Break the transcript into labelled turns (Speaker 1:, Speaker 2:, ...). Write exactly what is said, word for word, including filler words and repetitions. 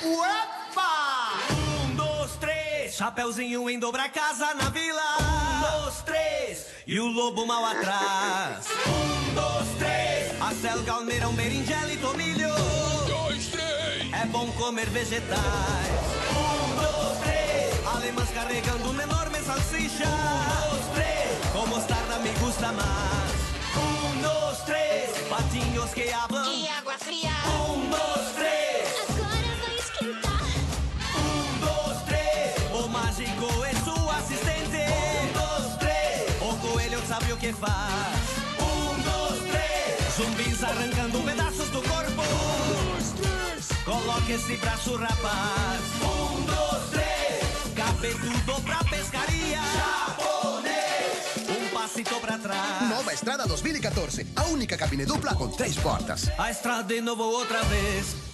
Speaker 1: Uepa! Um, dois, três. Chapeuzinho em dobra casa na vila. Um, dois, três. E o lobo mal atrás. Um, dois, três. A selga, almeirão, berinjela e tomilho.
Speaker 2: Um, dois, três.
Speaker 1: É bom comer vegetais. Um, dois, três. Alemãs carregando uma enorme salsicha. Um, dois, três. Com mostarda me gusta mais. Um, dois, três. Patinhos que hablam.
Speaker 3: E água fria.
Speaker 1: Um, dois, três.
Speaker 3: Agora vai esquentar.
Speaker 1: Um, dois, três. O mágico é seu assistente. Um, dois, três. O coelho sabe o que faz. Um, dois, três. Zumbis arrancando pedaços do corpo.
Speaker 2: Um, dois, três.
Speaker 1: Coloque esse braço, rapaz. Um, dois, três. Cabe tudo pra pescaria. Japonês. Um passito pra trás.
Speaker 4: Nova Estrada dois mil e quatorze. A única cabine dupla com três portas.
Speaker 1: A estrada de novo outra vez.